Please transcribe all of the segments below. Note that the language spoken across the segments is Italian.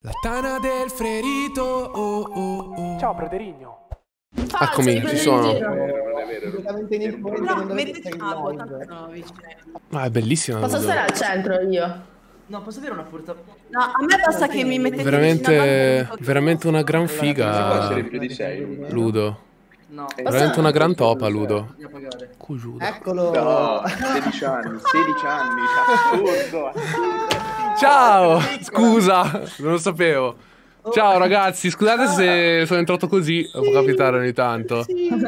La tana del ferito, oh oh oh. Ciao Praterigno. Eccomi, ci sono. Non è vero. No, mettiti tanto no, vicino. Ah, è bellissima. Posso stare al centro io? No, posso avere una porta. No, a me basta che mi mettete Veramente una gran figa, Più di 6. Ludo. No, Veramente una gran topa, Ludo. Cugiudo. Eccolo. No, 16 anni, assurdo. Ciao, scusa, non lo sapevo. Ciao ragazzi, scusate se sono entrato così, può capitare ogni tanto.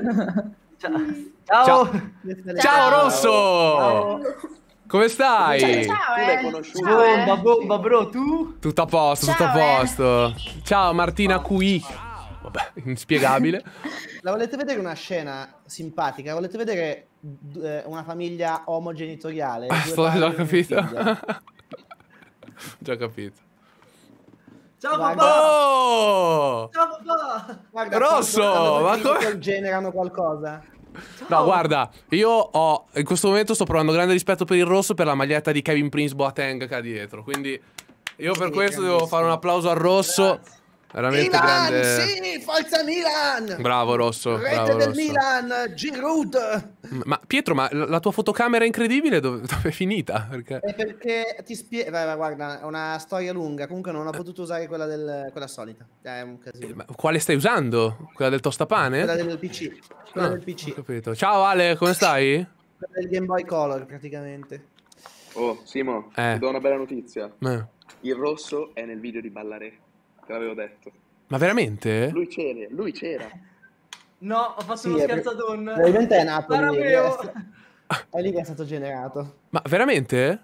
Ciao. Ciao Rosso! Come stai? Ciao, Tu l'hai conosciuto? Bomba bro, tu? Tutto a posto, tutto a posto. Ciao Martina QI. Vabbè, inspiegabile. La volete vedere una scena simpatica? Volete vedere una famiglia omogenitoriale? Già capito. Già capito. Ciao Guarda. papà. Oh! Ciao papà. Guarda, Rosso, ma come... generano qualcosa? No, guarda, io in questo momento sto provando grande rispetto per il rosso per la maglietta di Kevin Prince Boateng che ha dietro. Quindi io per questo devo fare un applauso al rosso. Veramente Milan, grande. sì, forza Milan! Bravo Rosso, Rete bravo del Rosso. Milan, Giroud! Ma Pietro, ma la tua fotocamera incredibile dove è finita? Perché... È perché ti spiego, guarda, è una storia lunga, comunque non ho potuto usare quella solita. È un casino. Ma quale stai usando? Quella del tostapane? Quella del PC. Quella del Ho PC. capito. Ciao Ale, come stai? Quella del Game Boy Color, praticamente. Oh, Simo, ti do una bella notizia. Il rosso è nel video di Ballaré. Te l'avevo detto. Ma veramente? Lui c'era. No, ho fatto Sì, uno scherzatone. Probabilmente è nato lì. Parabeo. È lì che è stato generato. Ma veramente?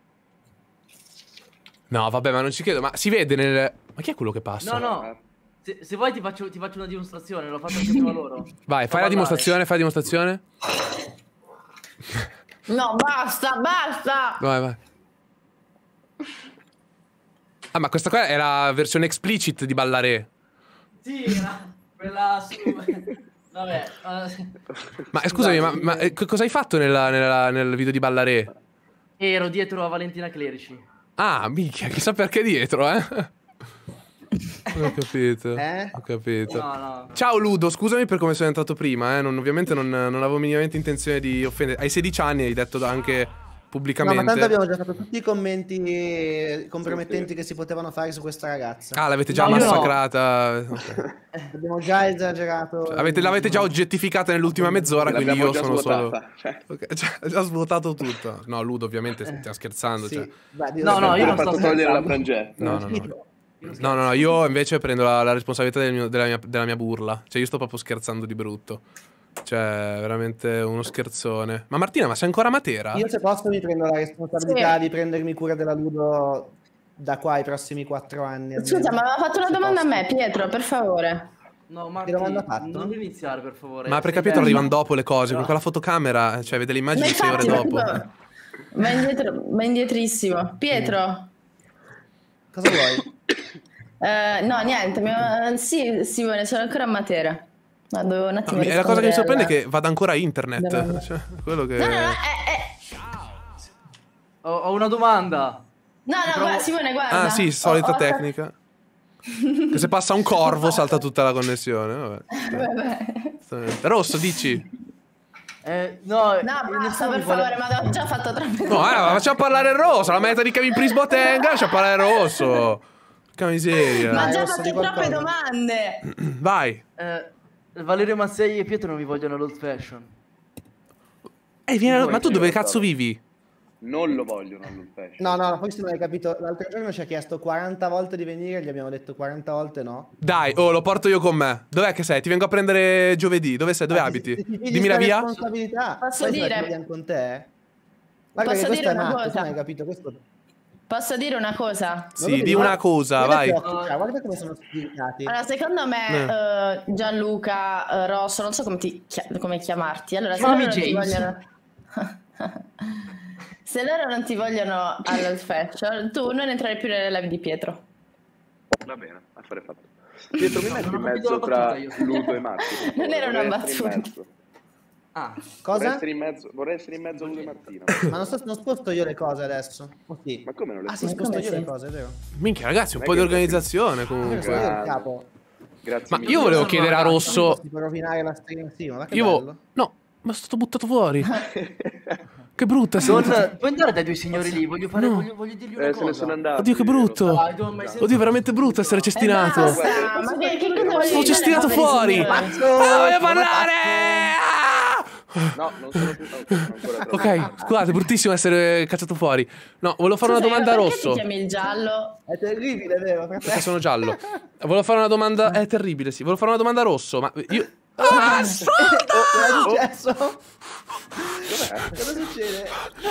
No, vabbè, ma non ci credo. Ma si vede nel... Ma chi è quello che passa? No. Se vuoi ti faccio una dimostrazione, l'ho fatto anche prima loro. Vai, fai la dimostrazione, fai la dimostrazione. No, basta. Vai. Ah, ma questa qua è la versione explicit di Ballaré. Sì, quella su... Vabbè. Ma scusami, ma cosa hai fatto nel video di Ballaré? Ero dietro a Valentina Clerici. Ah, minchia, chissà perché dietro, eh? Ho capito. Ho capito. No. Ciao Ludo, scusami per come sono entrato prima, ovviamente non avevo minimamente intenzione di offendere. Hai 16 anni, hai detto anche pubblicamente. No, ma tanto abbiamo già fatto tutti i commenti compromettenti che si potevano fare su questa ragazza. Ah, l'avete già massacrata. No. Okay. Abbiamo già esagerato. L'avete già oggettificata nell'ultima mezz'ora, quindi io sono solo... Okay, già svuotato tutto. No, Ludo ovviamente stiamo scherzando. Sì. Cioè. Beh, no, io non sto fatto togliere la frangetta. No, io invece prendo la responsabilità della mia burla. Cioè io sto proprio scherzando di brutto. Cioè veramente uno scherzone. Ma Martina, ma sei ancora a Matera? Io se posso mi prendo la responsabilità di prendermi cura della Ludo da qua ai prossimi 4 anni. Scusa, ma aveva fatto una domanda a me, Pietro, per favore. No, Marti, che domanda ha fatto? non devi iniziare, per favore. Ma perché Pietro arrivano dopo le cose, con quella fotocamera, cioè vede le immagini 6 ore dopo. Ma indietrissimo. Pietro? Cosa vuoi? No, niente, sì, Simone, sono ancora a Matera. Ma dovevo un attimo la cosa che mi sorprende è alla... che vada ancora a internet. Cioè, quello che... No. Ho una domanda. No, guarda, Simone, guarda. Ah, sì, solita tecnica. Che se passa un corvo salta tutta la connessione. Vabbè. Rosso, dici? No, basta, per favore, ma ho già fatto troppe No, facciamo parlare il rosso. La meta di Kevin Prince Boateng, lascia parlare il rosso. Che miseria. Ma già fatto troppe domande. Vai. Valerio Mazzei e Pietro non vi vogliono all'old fashion. Ma tu dove cazzo vivi? Non lo vogliono all'old fashion. No, poi se non hai capito, l'altro giorno ci ha chiesto 40 volte di venire, gli abbiamo detto 40 volte no. Dai, lo porto io con me. Dov'è che sei? Ti vengo a prendere giovedì. Dove sei? Dove abiti? Dimmi la via. Posso dire? Con te? Guarda che questo è matto, tu non hai capito questo. Posso dire una cosa? Sì, di una cosa, vai. Guarda come sono spiegati. Allora, secondo me Gianluca, Rosso, non so come chiamarti. Allora, se loro non ti vogliono... Se loro non ti vogliono all'old fashion, tu non entrerai più nelle live di Pietro. Va bene, affare fatto. Pietro, mi metti in mezzo tra Ludo e Marti? Non era una battuta. Ah. Cosa? Vorrei essere in mezzo a Ludo e Martina. Ma non sposto io le cose adesso. Oh, sì. Ma come non le sì, sposto io le cose, è vero? Minchia, ragazzi, un po' di organizzazione comunque. Sono io il capo. Grazie Ma mille. io volevo chiedere a Rosso. Si può rovinare la stream insieme, ma che bello. No, ma sono stato buttato fuori. Che brutta. Puoi andare dai due signori lì, voglio dirgli una cosa. Se ne sono andati. Oddio, che brutto. Oddio, è veramente brutto essere cestinato. Ma che cosa Sono cestinato fuori. Voglio parlare. No, non sono più ancora. Ok, scusate, bruttissimo essere cacciato fuori. No, volevo fare una domanda a Rosso. Perché ti chiami il giallo? È terribile, vero? Perché sono giallo. Volevo fare una domanda. È terribile, sì. Volevo fare una domanda a Rosso, ma io. Cosa è successo? Cosa succede?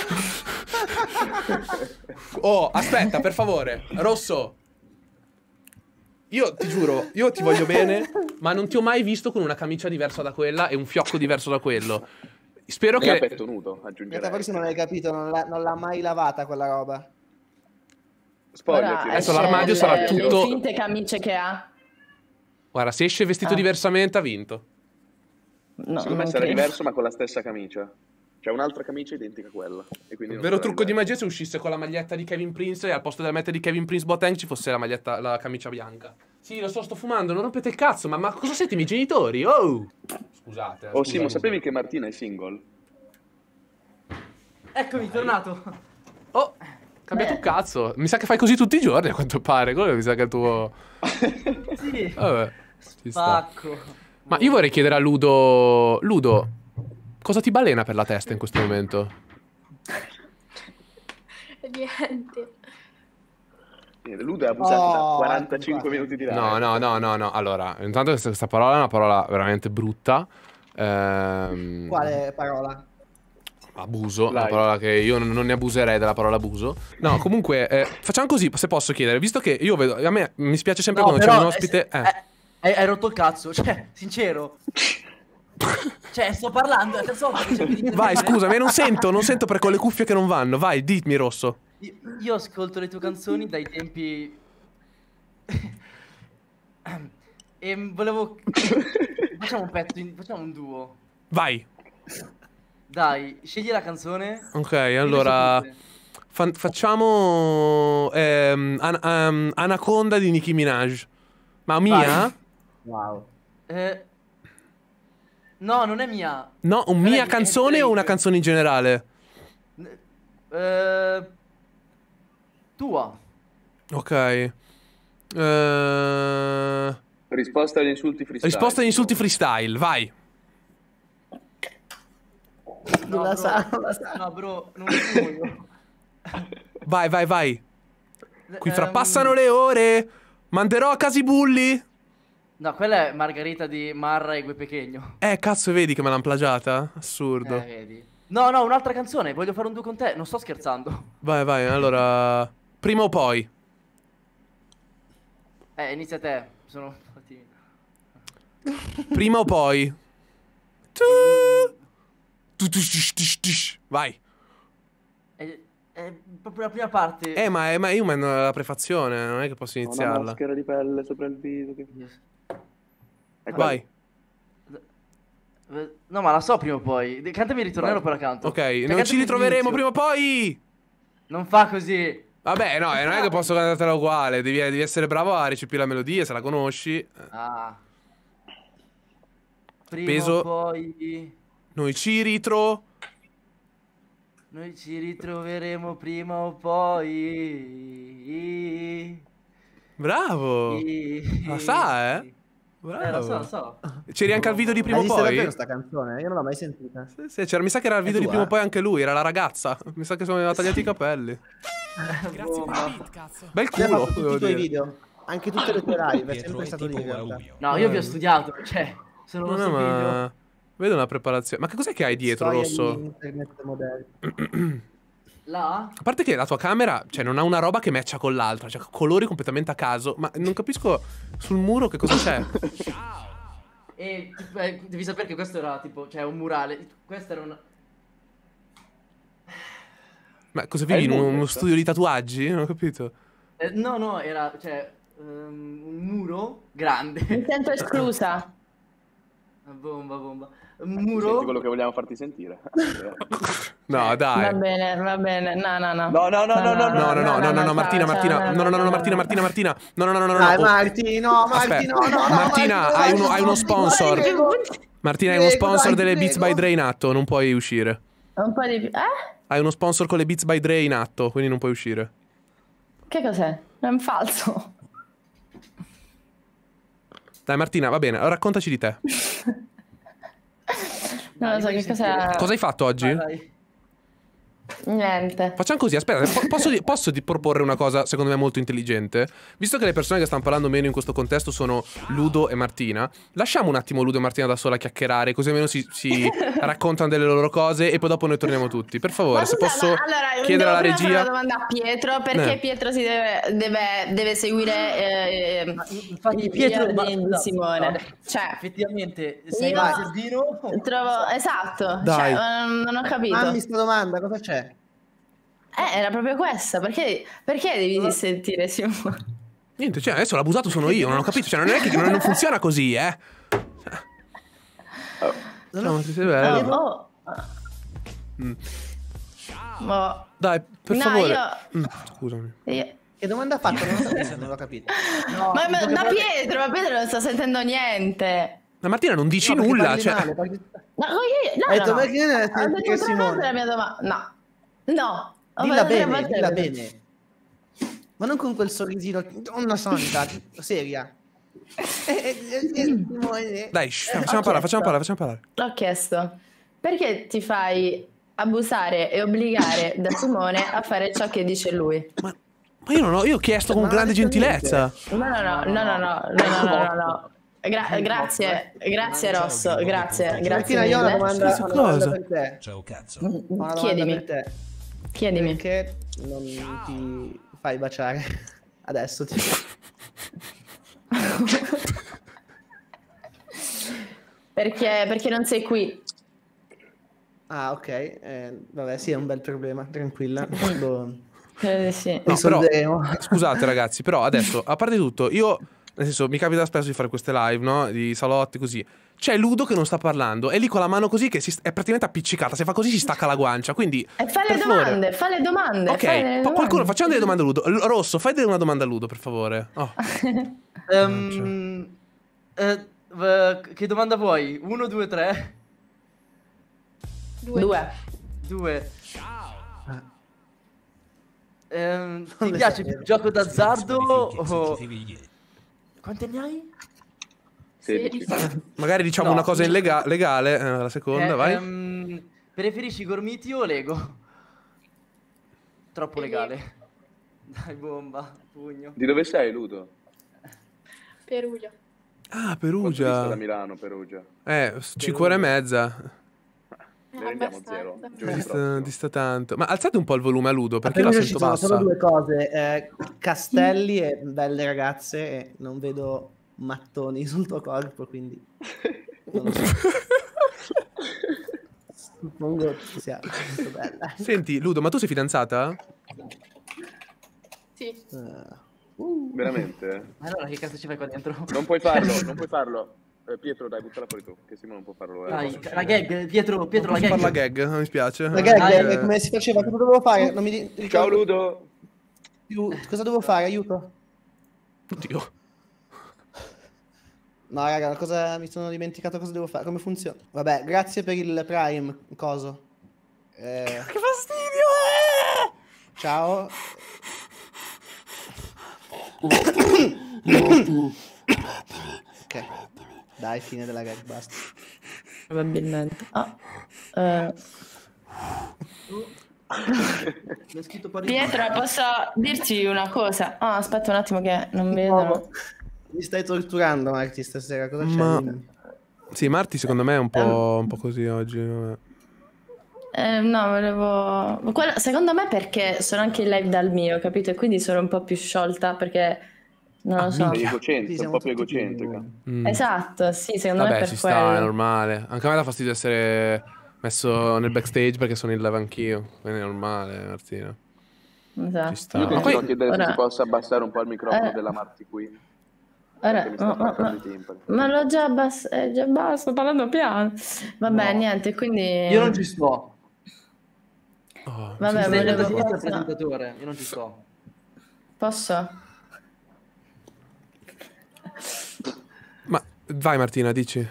Oh, aspetta, per favore. Rosso. Io ti giuro, io ti voglio bene, ma non ti ho mai visto con una camicia diversa da quella e un fiocco diverso da quello. Spero che... petto nudo, aggiungerei. Forse non hai capito, non l'ha mai lavata quella roba. Spoiler. Adesso l'armadio sarà tutto... Le finte camicie che ha. Guarda, se esce vestito diversamente ha vinto. No, secondo me sarà diverso ma con la stessa camicia. C'è un'altra camicia identica a quella. E quindi il vero trucco di magia è se uscisse con la maglietta di Kevin Prince e al posto della maglietta di Kevin Prince Boateng ci fosse la camicia bianca. Sì, lo so, sto fumando, non rompete il cazzo, ma cosa siete i miei genitori? Oh! Scusate. Oh Simo, sapevi che Martina è single? Eccomi, tornato. Oh, cambiato un cazzo. Mi sa che fai così tutti i giorni, a quanto pare. Quello mi sa che è il tuo... Sì. Vabbè, ci sta. Spacco. Ma io vorrei chiedere a Ludo... Ludo, cosa ti balena per la testa in questo momento? Niente. Ludo è abusato da 45 minuti di live. No. Allora, intanto questa parola è una parola veramente brutta. Quale parola? Abuso, una parola che io non ne abuserei della parola abuso. No, comunque, facciamo così, se posso chiedere. Visto che io vedo... A me mi spiace sempre quando c'è un ospite... Hai rotto il cazzo, cioè, sincero. Cioè, sto parlando, è la terza volta che cerco di... Vai, scusami, non sento perché ho le cuffie che non vanno. Vai, dimmi, Rosso. Io ascolto le tue canzoni dai tempi... E volevo... Facciamo un pezzo, facciamo un duo. Vai. Dai, scegli la canzone. Ok, allora... Facciamo... Anaconda di Nicki Minaj. Ma mia? Wow. No, non è mia. No, mia canzone o una canzone in generale? Tua. Ok. Risposta agli insulti freestyle. Risposta agli insulti freestyle, vai. Non la sa. No, bro, non lo so io. Vai. Qui fra passano le ore. Manderò a casa i bulli. No, quella è Margherita di Marra e Gue Pechegno. Cazzo, vedi che me l'hanno plagiata? Assurdo. Vedi. No, un'altra canzone. Voglio fare un duo con te. Non sto scherzando. Vai, allora... Prima o poi? Inizia te. Sono timido. Prima o poi? Vai. Proprio la prima parte. Ma io mando la prefazione, non è che posso iniziarla. Una maschera di pelle sopra il viso. Vai. No, ma la so prima o poi. Cantami il ritornello poi la canto. Ok, non ci ritroveremo prima o poi. Non fa così. Vabbè, no, non è che posso cantartela uguale. Devi essere bravo a recepire la melodia, se la conosci. Prima Peso. o poi. Noi ci ritroveremo prima o poi. Bravo. La sa, Bravo. Lo so. C'eri anche al video di prima o poi? davvero sta canzone? Io non l'ho mai sentita. Sì, mi sa che era al video di prima o poi anche lui, era la ragazza. Mi sa che sono tagliati i capelli. Grazie per il beat, cazzo. Bel Hai culo, fatto tutti i tuoi video, anche tutte le tue live, è sempre stato lì in realtà. No, io vi ho studiato, cioè, sono No, ma... Vedo una preparazione. Ma che cos'è che hai dietro, Rosso? Internet modelli. Là? A parte che la tua camera, cioè, non ha una roba che matcha con l'altra, cioè colori completamente a caso. Ma non capisco sul muro che cosa c'è. E devi sapere che questo era tipo, cioè, un murale. Questo era un... Ma cosa vivi in uno studio di tatuaggi? Non ho capito. No, era, cioè, un muro grande. Mi sento esclusa. Bomba. Muro? Senti quello che vogliamo farti sentire. No, dai. Va bene. No. No, Martina. Martina, hai uno sponsor. Martina, hai uno sponsor delle Beats by Dre in atto, non puoi uscire. Un po' di... Hai uno sponsor con le Beats by Dre in atto, quindi non puoi uscire. Che cos'è? È un falso. Dai Martina, va bene, raccontaci di te. Non lo so che cos'è. Cosa hai fatto oggi? Vai. Niente. Facciamo così, aspetta, posso proporre una cosa secondo me molto intelligente? Visto che le persone che stanno parlando meno in questo contesto sono Ludo e Martina, lasciamo un attimo Ludo e Martina da sola a chiacchierare, così almeno si raccontano delle loro cose e poi dopo noi torniamo tutti. Per favore, se posso chiedere alla regia... una domanda a Pietro, perché Pietro si deve seguire infatti Pietro di Simone. No, cioè, effettivamente sei Bernardino. Trovo esatto. Dai. Cioè, non ho capito. Fammi sta domanda, cosa c'è? Era proprio questa. Perché devi sentire Simone? Niente, cioè adesso l'abusato sono io, non ho capito. Cioè non è che non funziona così, No, ti sei bello. Dai, per favore. Scusami. Che domanda ha fatto? Non l'ho capito. No, ma Pietro non sta sentendo niente. La Martina non dici nulla, cioè... No. La mia domanda. No. Dilla bene. Ma non con quel sorrisino. Donna santa, seria. Dai, facciamo parlare. L'ho chiesto. Perché ti fai abusare e obbligare da Simone a fare ciò che dice lui? Ma io non ho... Io ho chiesto con grande gentilezza. No. Grazie Rosso, grazie Martina, io ho una domanda per te. Ciao cazzo. Chiedimi. Perché non ti fai baciare adesso? Perché non sei qui. Ah, ok. Vabbè, sì, è un bel problema, tranquilla. Sì. No, però, scusate ragazzi, però adesso, a parte tutto, io, nel senso, mi capita spesso di fare queste live, no? Di salotti così. C'è Ludo che non sta parlando, è lì con la mano così che è praticamente appiccicata. Se fa così si stacca la guancia, quindi... fa le domande. Ok, qualcuno, facciamo delle domande a Ludo. Rosso, fai una domanda a Ludo, per favore. Che domanda vuoi? 1, 2, 3? 2. Ti piace più il gioco d'azzardo o... Quanti anni hai? 16. Magari diciamo una cosa legale, la seconda, vai. Preferisci Gormiti o Lego? Troppo legale. Dai, bomba, pugno. Di dove sei, Ludo? Perugia. Ah, Perugia. Da Milano, Perugia. 5 ore e mezza. Ne rendiamo 0. Dista tanto. Ma alzate un po' il volume a Ludo, perché la sento bassa. Ci sono solo due cose. Castelli e belle ragazze, e non vedo mattoni sul tuo corpo, quindi non lo so. Suppongo che sia molto bella. Senti, Ludo, ma tu sei fidanzata? Sì. Veramente? Allora che cazzo ci fai qua dentro? Non puoi farlo. Pietro, dai, buttala fuori tu, che Simone non può farlo. Dai, la gag, Pietro, la gag. Fare la gag, non mi spiace. La gag, come si faceva? Cosa dovevo fare? Non mi ricordo. Ciao Ludo. Cosa dovevo fare? Aiuto. Oddio. No, raga, mi sono dimenticato cosa devo fare. Come funziona? Vabbè, grazie per il Prime, coso. Che fastidio! Ciao. Ok. Dai, fine della gag, basta. Probabilmente. Pietro, posso dirti una cosa? Aspetta un attimo che non vedo. Mi stai torturando, Marti, stasera. Cosa c'è? Sì, Marti secondo me è un po' così oggi. No, volevo... Secondo me perché sono anche in live dal mio, capito? E quindi sono un po' più sciolta perché... Non lo so. Sei egocentrica, un po' più egocentrica. Esatto, sì, secondo me per ci quello. sta, è normale. Anche a me dà fastidio essere messo nel backstage perché sono in live anch'io. Quindi è normale, Martina. Esatto. Ci sta. Io ti sto chiedendo se si possa abbassare un po' il microfono della Marti qui. Ora, ma l'ho già abbassato, già basta, sto parlando piano. Vabbè, niente, quindi... Io non ci sto. Vabbè, volevo... presentatore, io non ci sto. Posso? Ma vai Martina, dici.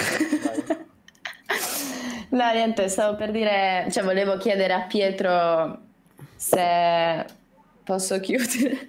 No, niente, stavo per dire... Cioè, volevo chiedere a Pietro se posso chiudere.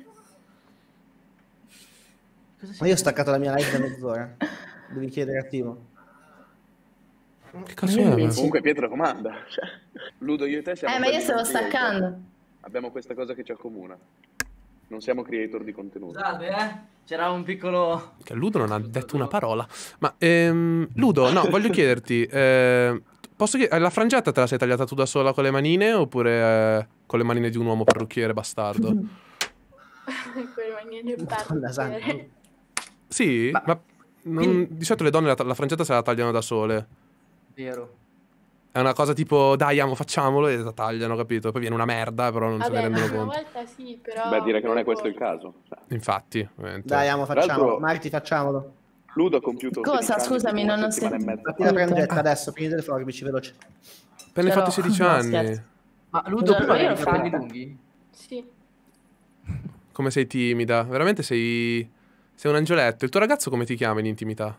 Ma io ho staccato la mia live da mezz'ora. Devi chiedere a Timo. Che cazzo è? Comunque Pietro comanda. Cioè, Ludo, io e te siamo... Ma io stavo creator. staccando. Abbiamo questa cosa che ci accomuna. Non siamo creator di contenuto. Scusate, c'era un piccolo... Che Ludo non ha detto una parola. Ma, Ludo, no, voglio chiederti... posso chiedere, la frangetta te la sei tagliata tu da sola con le manine oppure con le manine di un uomo parrucchiere bastardo? Con le manine parrucchiere. Sì? Ma di solito le donne la frangetta se la tagliano da sole. Vero. È una cosa tipo, dai, amo, facciamolo, e la tagliano, capito? Poi viene una merda, però non se ne rendono Una conto. volta sì, però... Beh, direi che non è questo il caso. Infatti, ovviamente. Dai, amo, Tra facciamolo. l'altro- Marti, facciamolo. Ludo ha compiuto... Cosa? 16 anni, Scusami, tipo non ho una settimana e sentito. mezza Fatti la fa. frangetta adesso, finite le forbici, veloce. Appena hai Però- fatto 16 no, anni. scherzo. Ma Ludo, Già, prima io avevi l'ho i capelli fatta. lunghi? Sì. Come sei timida. Veramente sei un angioletto. Il tuo ragazzo come ti chiama in intimità?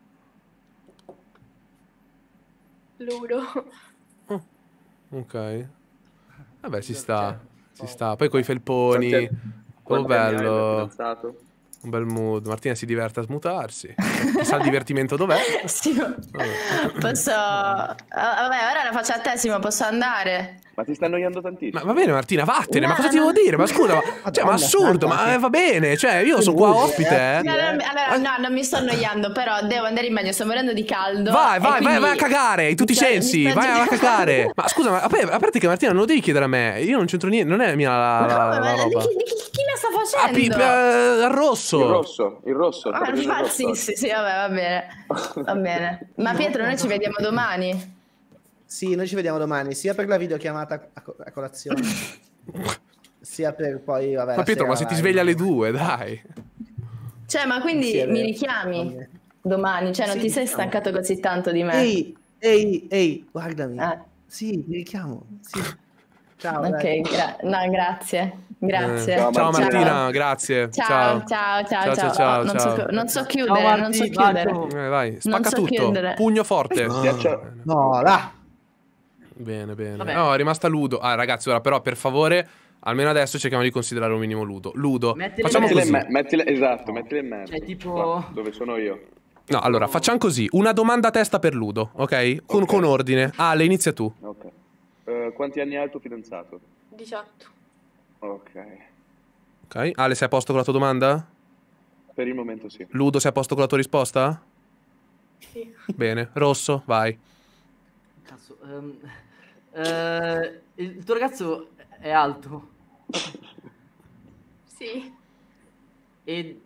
Ludo. Ok. Vabbè, ci sta. Ci sta. Poi coi felponi. Oh, Quanti anni hai da bello. fidanzato? Un bel mood. Martina si diverte a smutarsi. Chissà il divertimento dov'è. Sì, posso... Vabbè, ora la faccio a te, Simo, posso andare? Ma ti sta annoiando tantissimo. Ma va bene Martina, vattene, ma No, cosa ti devo dire? Ma scusa, ma assurdo, ma va bene, cioè io sono qua ospite, No, allora, no, non mi sto annoiando, però devo andare in bagno, sto morendo di caldo. Vai, e vai, quindi- vai a cagare, in tutti i mi sto- sensi, mi sto vai a girando. cagare. Ma scusa, ma a parte che Martina non lo devi chiedere a me, io non c'entro niente, non è mia la Come, ma roba. di chi la sta Ah, facendo? al rosso. Il rosso. sta prendendo il rosso. Sì, vabbè, va bene. Va bene. Ma Pietro, noi ci vediamo domani. Sì, noi ci vediamo domani, sia per la videochiamata a colazione, sia per poi, vabbè, Ma la Pietro, sera ma se ti live. svegli alle 2, dai. Cioè, ma quindi Sì, è mi vero. richiami domani? Cioè, non Sì, ti sei diciamo. stancato così tanto di me? Ehi, guardami. Ah. Sì, mi richiamo. Sì. Ciao, Ok, dai. no, grazie. Grazie. Ciao Martina. Martina, grazie. Ciao. Ciao. Non so Ciao, chiudere, Marti, non so chiudere. bacio. Vai, spacca Non so tutto. chiudere. Pugno forte. No, là. Bene. Vabbè. No, è rimasta Ludo. Ah, ragazzi, ora però per favore, almeno adesso cerchiamo di considerare un minimo Ludo. Ludo, Mettile facciamo in così. Esatto, mettila in mezzo. Cioè, tipo- Qua, dove sono io. No, allora, facciamo così. Una domanda a testa per Ludo, ok? Con ordine. Ale, inizia tu. Ok. Quanti anni ha il tuo fidanzato? 18. Ok. Ok? Ale, sei a posto con la tua domanda? Per il momento sì. Ludo, sei a posto con la tua risposta? Sì. Bene. Rosso, vai. Cazzo, il tuo ragazzo è alto Sì. e...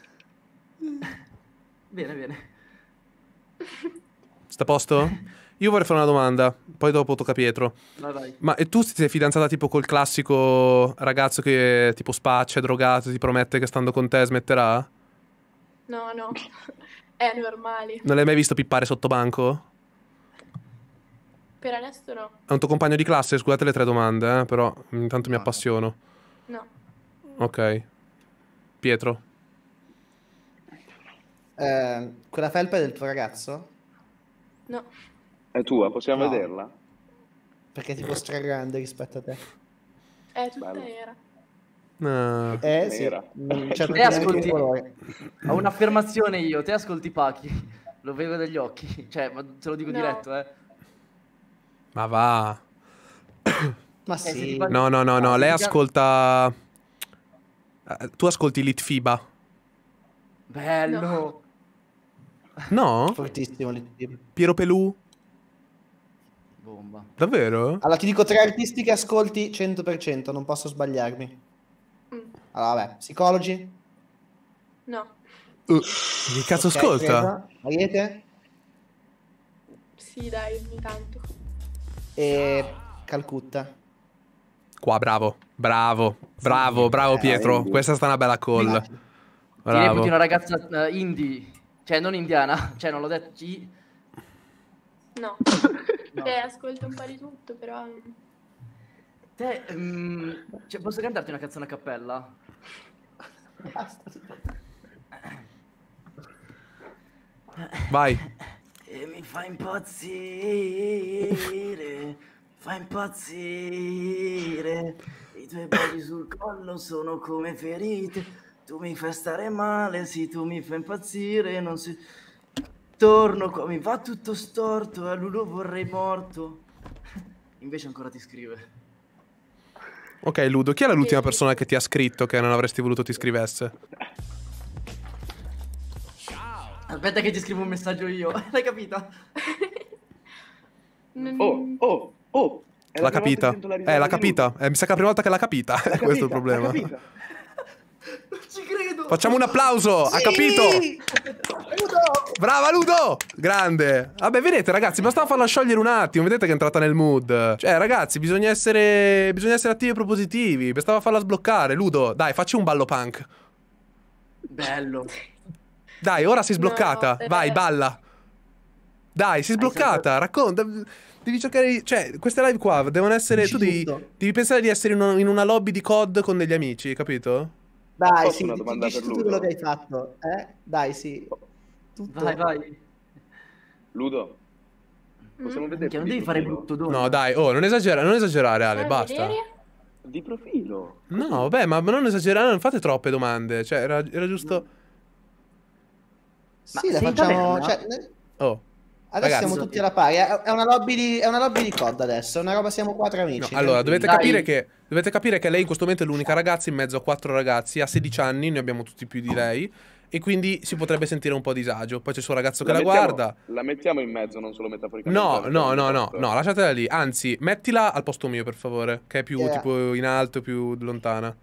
Bene. Sta a posto? Io vorrei fare una domanda, poi dopo tocca a Pietro. Vai. Ma e tu sei fidanzata tipo col classico ragazzo che tipo spaccia, è drogato, ti promette che stando con te smetterà? No. È normale. Non l'hai mai visto pippare sotto banco? Per adesso no. È un tuo compagno di classe? Scusate le 3 domande, però intanto mi appassiono. No. Ok. Pietro. Quella felpa è del tuo ragazzo? No. È tua, possiamo No. vederla? Perché è tipo stragrande rispetto a te. È tutta Bello. nera. No. Sì. Nera. Non c'è Te praticamente ascolti, un colore. ho un'affermazione io, te ascolti Pachi, lo vedo dagli occhi, cioè, ma te lo dico No. diretto, Ma va. Ma se sì. ti fa- No, lei ascolta... Tu ascolti Litfiba? Bello. No? Fortissimo l'ITV. Piero Pelù? Bomba. Davvero? Allora ti dico 3 artisti che ascolti 100%, non posso sbagliarmi. Allora vabbè, Psicologi. No. Che cazzo Ok, ascolta? presa. Ariete Sì, dai, ogni tanto. e Calcutta. Qua, bravo Pietro. quindi. Questa sta una bella call. Ti reputi una ragazza indie, cioè non indiana, cioè non l'ho detto. No. No. Ascolto un po' di tutto, però... Te, cioè, posso cantarti una canzone a cappella? Vai. E mi fa impazzire, fa impazzire. I tuoi baci sul collo sono come ferite. Tu mi fai stare male, sì, tu mi fai impazzire. Non si... Torno qua, mi va tutto storto, a lui lo vorrei morto. Invece ancora ti scrive. Ok, Ludo, chi è l'ultima persona che ti ha scritto che non avresti voluto ti scrivesse? Aspetta che ti scrivo un messaggio io, l'hai capita? Oh! L'ha capita. L'ha capita. Mi sa che è la prima volta che l'ha capita. Questo è il problema. Non ci credo. Facciamo un applauso. Sì! Ha capito. Ludo! Brava Ludo. Grande. Vabbè, vedete ragazzi, bastava farla sciogliere un attimo. Vedete che è entrata nel mood. Cioè ragazzi, bisogna essere attivi e propositivi. Bastava farla sbloccare. Ludo, dai, facci un ballo punk. Bello. Dai, ora sei sbloccata. No, vai, balla. Dai, sei sbloccata. Racconta. Devi cercare. Cioè, queste live qua devono essere. Tu devi pensare di essere in una lobby di COD con degli amici, capito? Dai, Posso sì, una domanda dici per tutto Ludo? quello che hai fatto. Dai, sì. Tutto. Vai. Ludo, possiamo vedere Non devi fare brutto dono. No, dai, non esagerare, Ale, basta. di profilo? No, vabbè, ma non esagerare, non fate troppe domande. Cioè, era giusto. Sì, Ma le sei in facciamo. taverna? Cioè, Oh. adesso Ragazzi. siamo tutti alla pari. È una lobby di COD adesso. È una roba, siamo 4 amici. No, allora, dovete Dai. capire che lei in questo momento è l'unica ragazza in mezzo a 4 ragazzi, ha 16 anni, ne abbiamo tutti più di lei, e quindi si potrebbe sentire un po' a disagio. Poi c'è il suo ragazzo che la guarda. La mettiamo in mezzo, non solo metaforicamente. No, lasciatela lì. Anzi, mettila al posto mio, per favore, che è più tipo in alto, più lontana.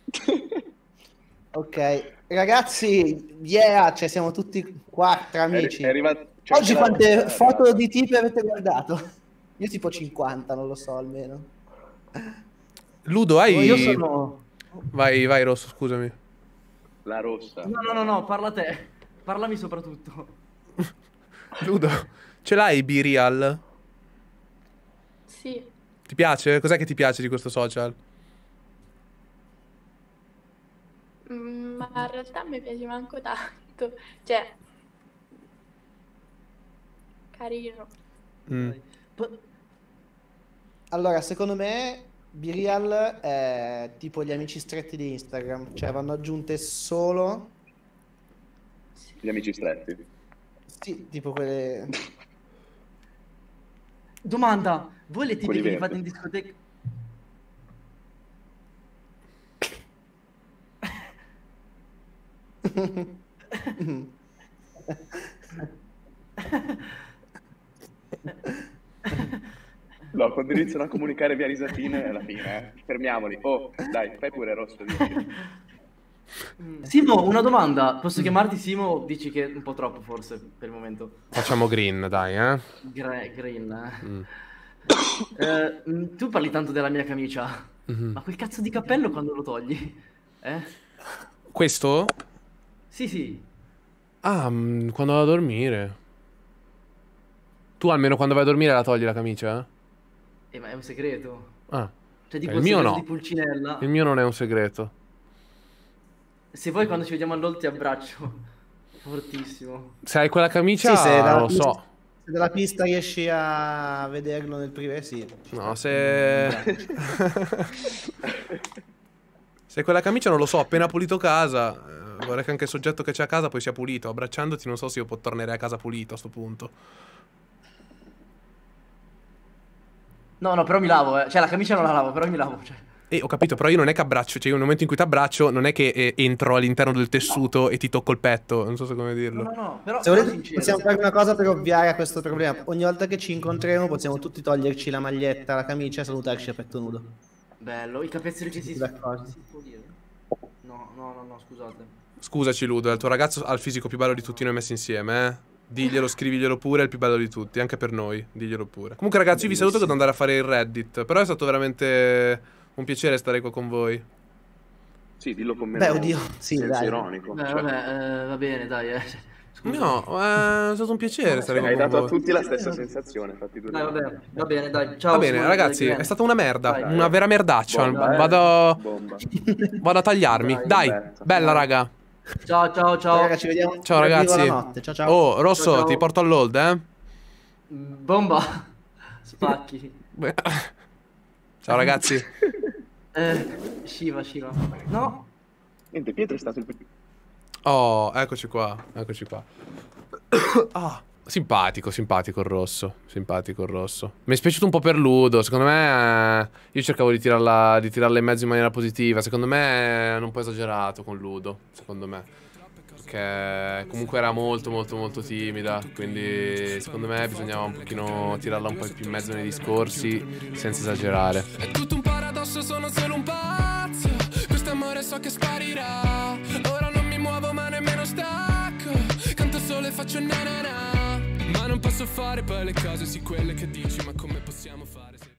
Ok, ragazzi, cioè siamo tutti 4 amici. È arrivato... Oggi quante foto di tipi avete guardato? Io tipo 50, non lo so almeno. Ludo, hai... Io sono... Vai, Rosso, scusami. La rossa. No, parla te. Parlami soprattutto. Ludo, ce l'hai B-Real? Sì. Ti piace? Cos'è che ti piace di questo social? Ma in realtà mi piace manco tanto. Cioè, carino. Allora, secondo me B-Real è tipo gli amici stretti di Instagram, cioè vanno aggiunte solo... Gli amici stretti. Sì, tipo quelle... Domanda, voi le tipi Quelli che vi verdi. fate in discoteca... No, quando iniziano a comunicare via risatine è la fine, Fermiamoli. Oh, dai, fai pure Rosso, dici. Simo, una domanda. Posso chiamarti Simo o dici che è un po' troppo forse per il momento? Facciamo green, dai, eh? Green. Tu parli tanto della mia camicia, ma quel cazzo di cappello quando lo togli? Questo? Sì. Ah, quando vado a dormire. Tu almeno quando vai a dormire la togli la camicia? Ma è un segreto. Ah. Cioè tipo Il mio segreto no. di Pulcinella. Il mio non è un segreto. Se vuoi quando ci vediamo all'Ol ti abbraccio. Fortissimo. Se hai quella camicia, Sì, se lo so. Se dalla pista riesci a vederlo nel privé, sì. No, se... se quella camicia non lo so, appena pulito casa, vorrei che anche il soggetto che c'è a casa poi sia pulito. Abbracciandoti non so se io tornerei a casa pulito a sto punto. No, però mi lavo, Cioè la camicia non la lavo, però mi lavo, cioè. Ho capito, però io non è che abbraccio, cioè io nel momento in cui ti abbraccio non è che entro all'interno del tessuto e ti tocco il petto, non so se come dirlo. No, però Se volete, sincero, possiamo fare una cosa per ovviare a questo problema. Ogni volta che ci incontreremo possiamo tutti toglierci la maglietta, la camicia e salutarci a petto nudo. Bello, i capezzoli che si D'accordo. si può dire? No, scusate. Scusaci Ludo, il tuo ragazzo ha il fisico più bello di tutti noi messi insieme, eh? Diglielo, scriviglielo pure, è il più bello di tutti, anche per noi, diglielo pure. Comunque ragazzi, io vi saluto che devo andare a fare il Reddit, però è stato veramente un piacere stare qua con voi. Sì, dillo con me. Beh, oddio, sì, dai. ironico. Vabbè, va bene, dai. Scusa. No, è stato un piacere stare con Hai voi. dato a tutti la stessa sensazione, infatti. Dai, va bene, dai. Ciao. Va bene, Simone, ragazzi, dai, è stata una merda, dai, una vera merdaccia. Bomba, Vado a tagliarmi. Dai, bella, raga. Ciao. Raga, ci vediamo. Ciao, ragazzi. La notte. Ciao. Oh, Rosso, Ciao. ti porto all'hold, eh? Bomba. Spacchi. Ciao, ragazzi. Shiva. No. Niente, Pietro è stato il Oh, eccoci qua. Simpatico il rosso. Mi è spiaciuto un po' per Ludo. Secondo me io cercavo di tirarla in mezzo in maniera positiva. Secondo me è un po' esagerato con Ludo. Secondo me, perché comunque era molto timida. Quindi secondo me bisognava un pochino tirarla un po' più in mezzo nei discorsi, senza esagerare. È tutto un paradosso, sono solo un pazzo. Questo amore so che sparirà. Ora non mi muovo ma nemmeno stacco. Canto solo e faccio na na na. Ma non posso fare poi le cose, sì quelle che dici, ma come possiamo fare?